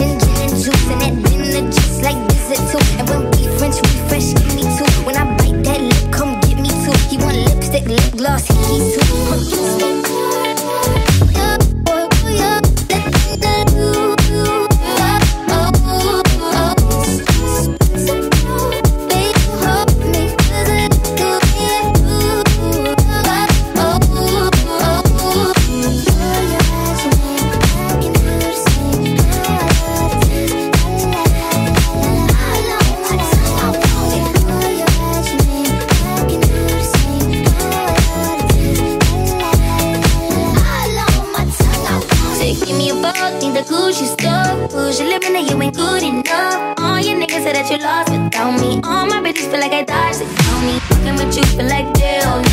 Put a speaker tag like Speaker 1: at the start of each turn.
Speaker 1: Russian gin and juice and that dinner just like dessert too. And when we French refresh, give me two. When I bite that lip, come get me two. He want lipstick, lip gloss, he too.
Speaker 2: Need the Gucci stuff. Who's you living that you ain't good enough? All your niggas say that you lost without me. All my bitches feel like I dodged the county. Fucking with you feel like jail.